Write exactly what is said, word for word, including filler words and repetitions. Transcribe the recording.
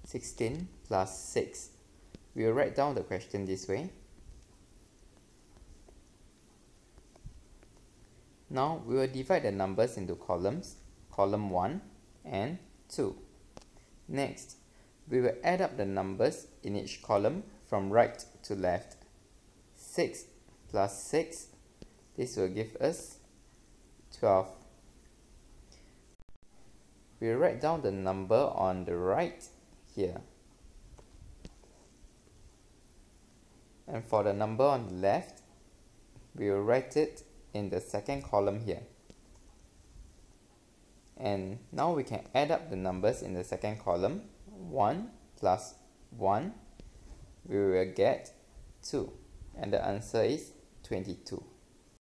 sixteen plus six. We will write down the question this way. Now we will divide the numbers into columns, column one and two. Next, we will add up the numbers in each column from right to left. six plus six, this will give us twelve. We will write down the number on the right here. And for the number on the left, we will write it in the second column here. And now we can add up the numbers in the second column. one plus one, we will get two. And the answer is twenty-two.